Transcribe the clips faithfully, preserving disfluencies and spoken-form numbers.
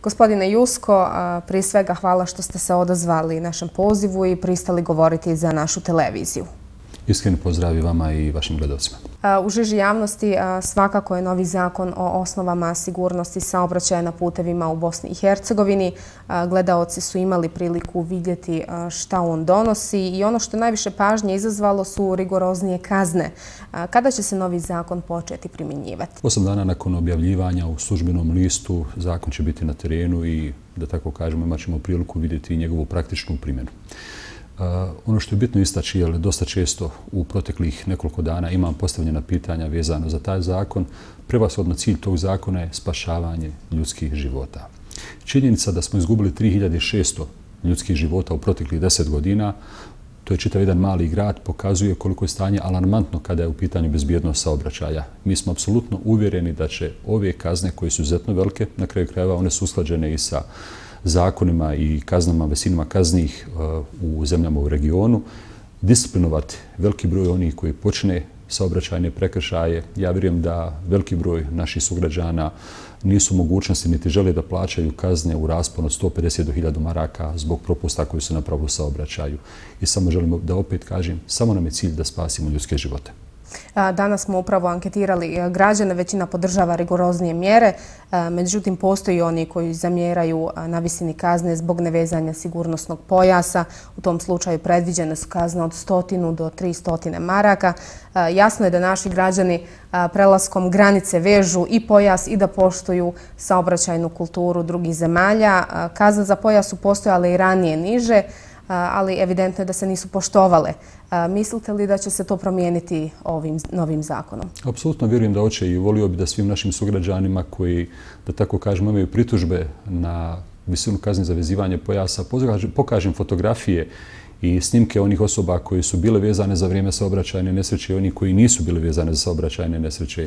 Gospodine Jusko, prije svega hvala što ste se odazvali našem pozivu i pristali govoriti za našu televiziju. Iskreni pozdrav i vama i vašim gledalcima. U žiži javnosti svakako je novi zakon o osnovama sigurnosti saobraćaja na putevima u Bosni i Hercegovini. Gledaoci su imali priliku vidjeti šta on donosi i ono što najviše pažnje izazvalo su rigoroznije kazne. Kada će se novi zakon početi primjenjivati? Osam dana nakon objavljivanja u službenom listu zakon će biti na terenu i, da tako kažemo, imat ćemo priliku vidjeti njegovu praktičnu primjenu. Uh, ono što je bitno istaći, jer dosta često u proteklih nekoliko dana imam postavljena pitanja vezano za taj zakon, prevashodno cilj tog zakona je spašavanje ljudskih života. Činjenica da smo izgubili tri hiljade šesto ljudskih života u proteklih deset godina, to je čitav jedan mali grad, pokazuje koliko je stanje alarmantno kada je u pitanju bezbjednost saobraćaja. Mi smo apsolutno uvjereni da će ove kazne, koje su izuzetno velike, na kraju krajeva one su usklađene i sa zakonima i kaznama, visinama kaznih u zemljama u regionu, disciplinovati veliki broj onih koji počne saobraćajne prekršaje. Ja vjerujem da veliki broj naših sugrađana nisu mogućnosti niti žele da plaćaju kazne u rasponu od sto pedeset do hiljadu maraka zbog propusta koji su napravili u saobraćaju. I samo želimo da opet kažem, samo nam je cilj da spasimo ljudske živote. Danas smo upravo anketirali građane, većina podržava rigoroznije mjere, međutim postoji oni koji zamjeraju na visini kazne zbog nevezanja sigurnosnog pojasa. U tom slučaju predviđene su kazne od stotinu do tri stotine maraka. Jasno je da naši građani prelaskom granice vežu i pojas i da poštuju saobraćajnu kulturu drugih zemalja. Kazne za pojas su postojale i ranije niže, ali evidentno je da se nisu poštovale. Mislite li da će se to promijeniti ovim novim zakonom? Apsolutno vjerujem da hoće i volio bi da svim našim sugrađanima koji, da tako kažemo, imaju pritužbe na visinu kazne za vezivanje pojasa, pokažem fotografije i snimke onih osoba koji su bile vezane za vrijeme saobraćajne nesreće i oni koji nisu bile vezane za saobraćajne nesreće.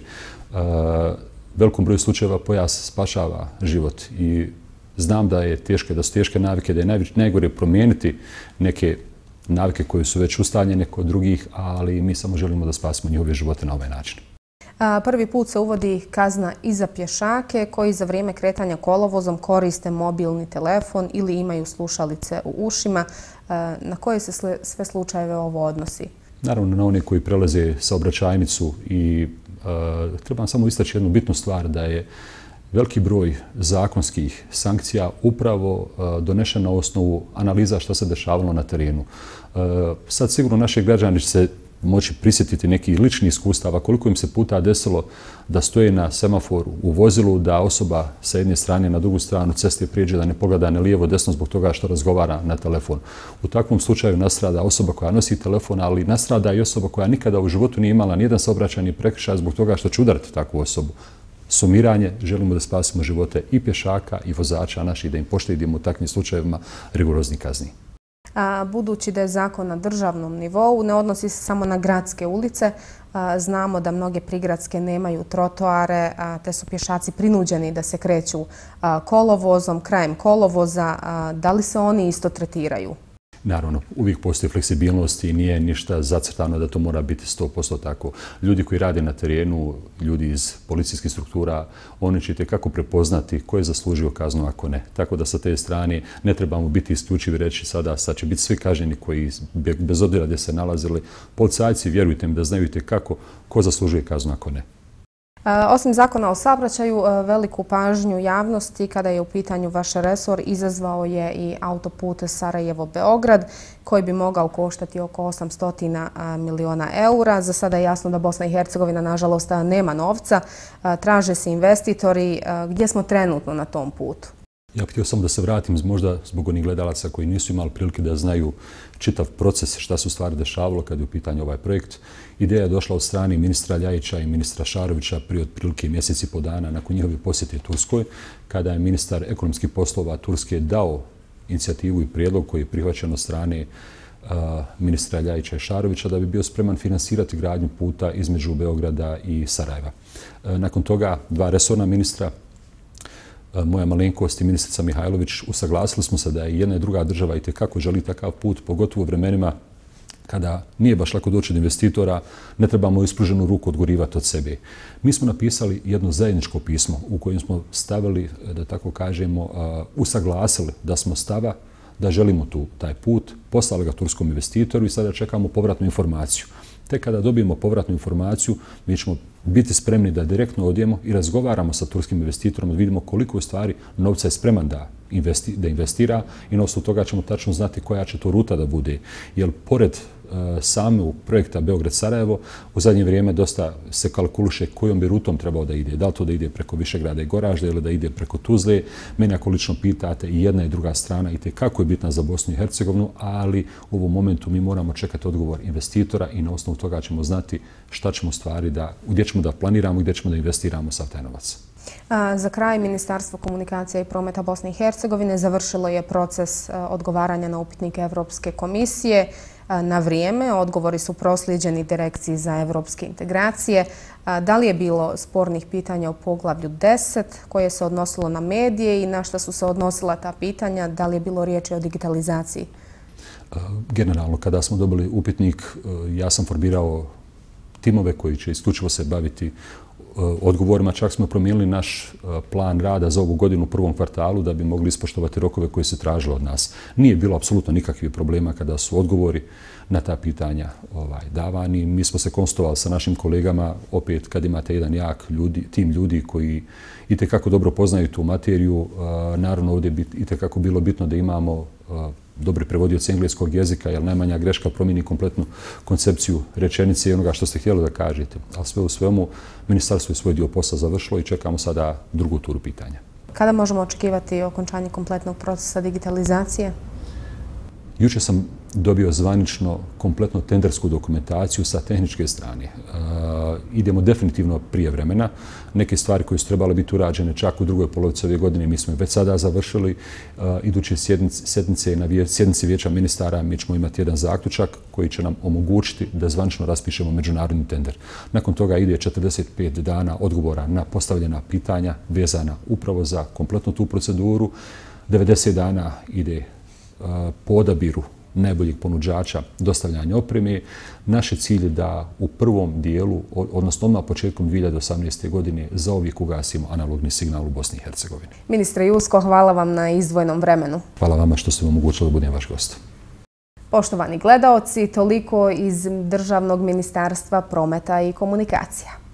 Velikom broju slučajeva pojas spašava život i znam da je teško, da su teške navike, da je najgore promijeniti neke navike koje su već ustaljene kod drugih, ali mi samo želimo da spasimo njihove živote na ovaj način. Prvi put se uvodi kazna i za pješake koji za vrijeme kretanja kolovozom koriste mobilni telefon ili imaju slušalice u ušima. Na koje se sve slučajeve ovo odnosi? Naravno na one koji prelaze saobraćajnicu i uh, trebam samo istaći jednu bitnu stvar, da je veliki broj zakonskih sankcija upravo uh, donešen na osnovu analiza što se dešavalo na terenu. Uh, sad sigurno naši građani će se moći prisjetiti nekih ličnih iskustava koliko im se puta desilo da stoje na semaforu u vozilu, da osoba sa jedne strane na drugu stranu ceste prijeđe, da ne pogleda ne lijevo desno zbog toga što razgovara na telefon. U takvom slučaju nastrada osoba koja nosi telefon, ali nastrada i osoba koja nikada u životu nije imala nijedan saobraćajni prekršaj zbog toga što će udariti takvu osobu. Sumiranje, želimo da spasimo živote i pješaka i vozača naših, da im poštedimo u takvim slučajevima rigorozni kazni. A, budući da je zakon na državnom nivou, ne odnosi se samo na gradske ulice. A, znamo da mnoge prigradske nemaju trotoare, a, te su pješaci prinuđeni da se kreću a, kolovozom, krajem kolovoza. A, da li se oni isto tretiraju? Naravno, uvijek postoji fleksibilnost i nije ništa zacrtano da to mora biti sto posto tako. Ljudi koji rade na terenu, ljudi iz policijskih struktura, oni će kako prepoznati ko je zaslužio kaznu, ako ne. Tako da sa te strane ne trebamo biti isključivi reći sada, sad će biti svi kažnjeni koji bez obzira gdje se nalazili. Policajci, vjerujte mi da znaju kako ko zaslužuje kaznu, ako ne. Osim zakona o saobraćaju, veliku pažnju javnosti kada je u pitanju vaš resor izazvao je i autoput Sarajevo-Beograd koji bi mogao koštati oko osamsto miliona eura. Za sada je jasno da Bosna i Hercegovina nažalost nema novca. Traže se investitori. Gdje smo trenutno na tom putu? Ja bih htio samo da se vratim možda zbog onih gledalaca koji nisu imali prilike da znaju čitav proces šta se u stvari dešavalo kad je u pitanju ovaj projekt. Ideja je došla od strane ministra Ljajića i ministra Šarovića prije otprilike mjesec i po dana nakon njihove posjete Turskoj, kada je ministar ekonomskih poslova Turske dao inicijativu i prijedlog koji je prihvaćen od strane uh, ministra Ljajića i Šarovića da bi bio spreman finansirati gradnju puta između Beograda i Sarajeva. Uh, nakon toga dva resorna ministra, moja malenkost i ministrica Mihajlović, usaglasili smo se da je jedna i druga država itekako želi takav put, pogotovo u vremenima kada nije baš lako doći do investitora, ne trebamo ispruženu ruku odgurivati od sebe. Mi smo napisali jedno zajedničko pismo u kojem smo stavili, da tako kažemo, usaglasili da smo stava da želimo tu taj put, poslali ga turskom investitoru i sada čekamo povratnu informaciju. Te kada dobijemo povratnu informaciju, mi ćemo biti spremni da direktno odijemo i razgovaramo sa turskim investitorom, da vidimo koliko u stvari novca je spreman da, investi, da investira i na osnovu toga ćemo tačno znati koja će to ruta da bude. Jer pored e, samog projekta Beograd-Sarajevo, u zadnje vrijeme dosta se kalkuliše kojom bi rutom trebao da ide. Da li to da ide preko Višegrada i Goražda ili da ide preko Tuzle. Mene ako lično pitate, i jedna i druga strana i kako je bitna za Bosnu i Hercegovinu, ali u ovom momentu mi moramo čekati odgovor investitora i na osnovu toga ćemo znati šta ćemo stvari da, gdje ćemo da planiramo, gdje ćemo da investiramo sav taj novac. Za kraj, Ministarstvo komunikacija i prometa Bosne i Hercegovine završilo je proces odgovaranja na upitnike Evropske komisije na vrijeme. Odgovori su proslijeđeni Direkciji za evropske integracije. Da li je bilo spornih pitanja u poglavlju deset koje se odnosilo na medije i na što su se odnosila ta pitanja? Da li je bilo riječi o digitalizaciji? Generalno, kada smo dobili upitnik, ja sam formirao timove koji će isključivo se baviti odgovorima. Čak smo promijenili naš plan rada za ovu godinu u prvom kvartalu da bi mogli ispoštovati rokove koje se tražile od nas. Nije bilo apsolutno nikakvih problema kada su odgovori na ta pitanja ovaj, davani. Mi smo se konsultovali sa našim kolegama, opet kad imate jedan jak ljudi, tim ljudi koji itekako dobro poznaju tu materiju. Naravno, ovdje je itekako bilo bitno da imamo dobri prevodioci engleskog jezika, jer najmanja greška promijeni kompletnu koncepciju rečenice i onoga što ste htjeli da kažete. Ali sve u svemu, ministarstvo je svoj dio posla završilo i čekamo sada drugu turu pitanja. Kada možemo očekivati okončanje kompletnog procesa digitalizacije? Jučer sam dobio zvanično kompletno tendersku dokumentaciju sa tehničke strane. E, idemo definitivno prije vremena. Neke stvari koje su trebale biti urađene čak u drugoj polovici ove godine mi smo već sada završili. E, iduće sjednice, sjednice na vje, sjednici vijeća ministara mi ćemo imati jedan zaključak koji će nam omogućiti da zvanično raspišemo međunarodni tender. Nakon toga ide četrdeset pet dana odgovora na postavljena pitanja vezana upravo za kompletnu tu proceduru. devedeset dana ide po odabiru najboljih ponuđača dostavljanja opreme. Naš je cilj je da u prvom dijelu, odnosno odmah početkom dvije hiljade osamnaeste. godine, zauvijek ugasimo analogni signal u Bosni i Hercegovini. Ministre Jusko, hvala vam na izdvojenom vremenu. Hvala vama što ste mi omogućili da budem vaš gost. Poštovani gledaoci, toliko iz Državnog ministarstva prometa i komunikacija.